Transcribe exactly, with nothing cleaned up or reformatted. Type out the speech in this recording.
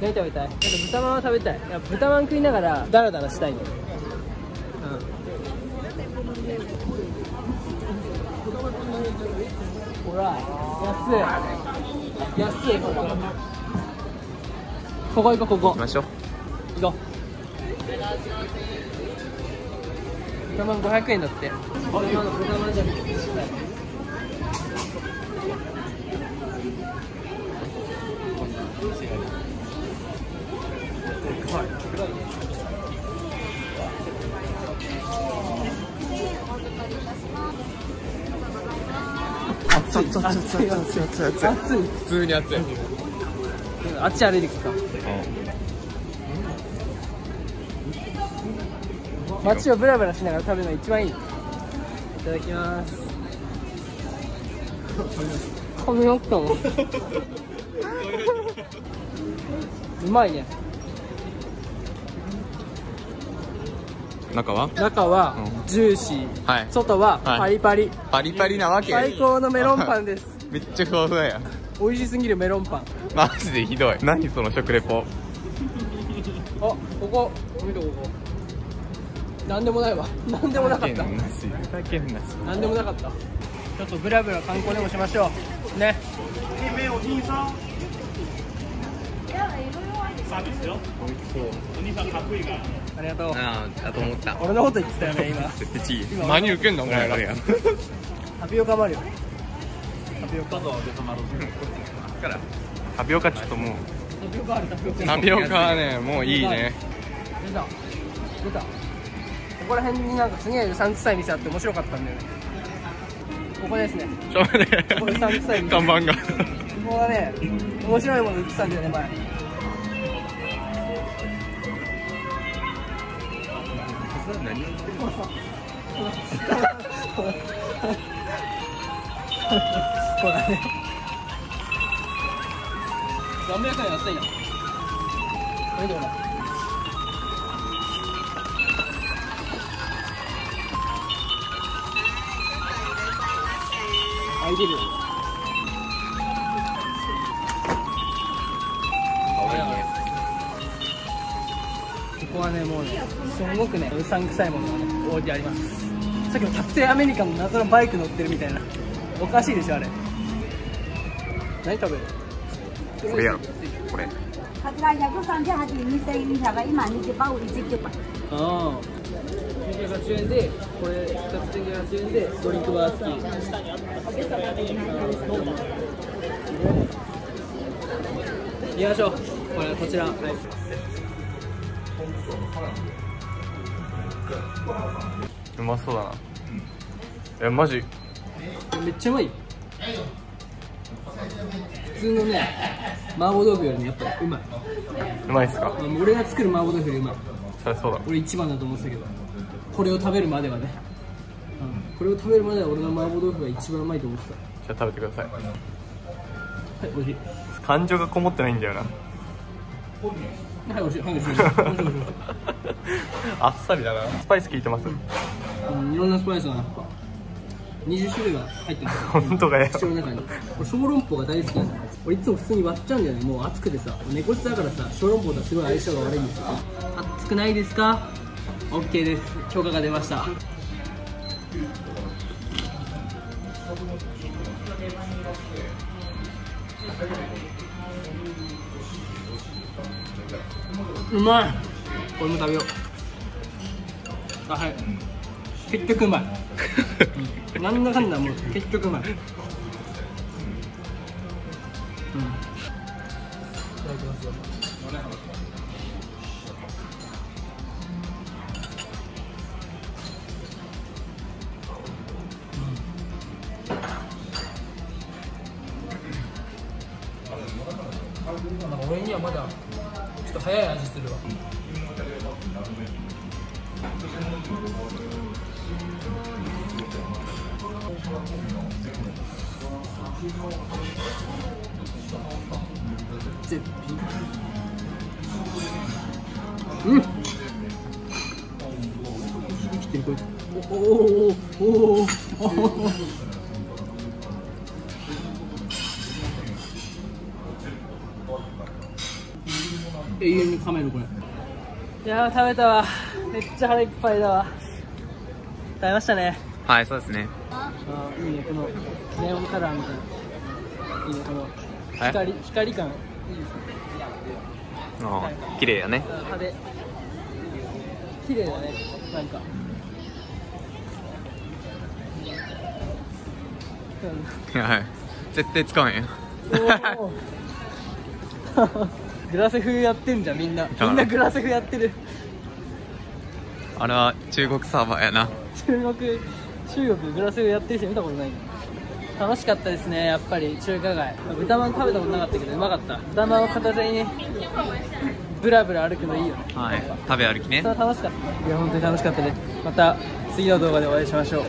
何食べたい？なんか豚まんは食べたい。いや豚まん食いながらダラダラしたいの。うん。ほら安い安い。ここ行こうここ。 行きましょう。 行こう。豚まんごひゃくえんだって。豚まんの豚まんじゃなくて。 熱い熱い熱い熱い熱い熱い。 暑い。 普通に熱い。 あっち歩いてきた。街をブラブラしながら食べるのが一番いい。いただきます。髪の毛もうまいね。 中は中はジューシー、 はい、 外はパリパリ、はい、 パリパリなわけ。 最高のメロンパンです。 めっちゃふわふわや。 美味しすぎるメロンパン。 マジでひどい。何その食レポ。 あ、ここ見てここ。なんでもないわ。なんでもなかった。なんでもなかった。ちょっとブラブラ観光でもしましょうね。お兄さんサービスよ。お兄さんかっこいいから。ありがとう。ああ、だと思った。俺のこと言ってたよね今。 何受けんのお前ら。 タピオカもあるよ。タピオカとベトナム。 タピオカちょっともう。 タピオカあるタピオカ。 タピオカはね、もういいね。 出た。出た。ここら辺になんかすげえうさんくさい店あって面白かったんだよね。ここですね。 ちょっと待って。 ここうさんくさい店。 看板が。 ここはね、面白いもの売ってたんだよね前。 何？ ほらね。さんびゃくえん安いな。見てほら。開いてる。 かわいいね。 ここはね、もうね、すごくね、うさんくさいものがね、置いてあります。さっきのキャプテンアメリカの謎のバイク乗ってるみたいな。おかしいでしょ、あれ。何食べる？ これやろ。これ。 こちらひゃくさんじゅうはちえん、にせんえん以下が今にじゅうパーセント、いちじゅうきゅうパー。 ああ。きゅうじゅうはちえんで、これふたつきゅうじゅうはちえんでドリンクバー付き。行きましょう。これこちら。はい。 うまそうだな。え、マジ。 めっちゃうまい。普通のね、麻婆豆腐よりもやっぱりうまい。 うまいっすか。 俺が作る麻婆豆腐よりうまい。 そりゃそうだ。 俺一番だと思ってたけど、これを食べるまではね、うん、これを食べるまでは俺の麻婆豆腐が一番うまいと思ってた。 じゃあ食べてください。 はい、美味しい。 感情がこもってないんだよな。 はい、美味しい。はい、美味しい。美味しい。美味しい。 あっさりだな。スパイス効いてます。 うん、いろんなスパイスがにじゅっしゅるいが入ってます。 本当かよ。 口の中に。俺小籠包が大好きなんだよ。俺いつも普通に割っちゃうんだよね。もう熱くてさ、猫舌だからさ、小籠包とはすごい相性が悪いんですよ。熱くないですか？ オーケー です。許可が出ました。うまい。これも食べよう。あ、はい。結局うまい。なんだかんだもう結局うまい。うん。いただきますよ。なんか俺にはまだちょっと早い味するわ。絶品。うん。生きてるこいつ。おおおおおお。 永遠に噛めるこれ。いやー食べたわ。めっちゃ腹いっぱいだわ。食べましたね。 はい、そうですね。 あーいいね、このネオンカラーみたいな。いいね、この光光感いいですね。 ああ、綺麗やね。 派手。綺麗だね。なんか。 はい。絶対使わへんよ。 グラセフやってんじゃん、みんな。みんなグラセフやってる。 あれは中国サーバーやな。 中国、中国グラセフやってる人見たことない。楽しかったですね、やっぱり中華街。豚まん食べたことなかったけどうまかった。豚まんを片手にね、ブラブラ歩くのいいよね。 はい。食べ歩きね。 それは楽しかった。いや本当に楽しかったです。また次の動画でお会いしましょう。